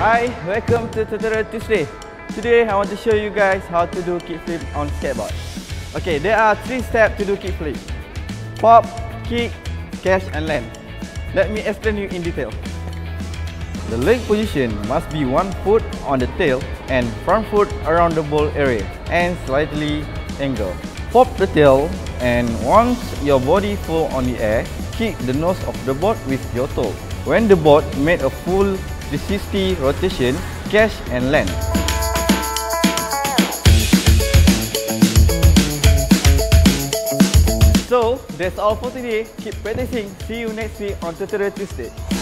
Hi, welcome to Tutorial Tuesday. Today I want to show you guys how to do kickflip on skateboard. Okay, there are 3 steps to do kickflip: pop, kick, catch and land. Let me explain you in detail. The leg position must be 1 foot on the tail and front foot around the ball area and slightly angled. Pop the tail, and once your body full on the air, kick the nose of the board with your toe. When the board made a full 360 rotation, catch and land. So that's all for today. Keep practicing. See you next week on Tutorial Tuesday.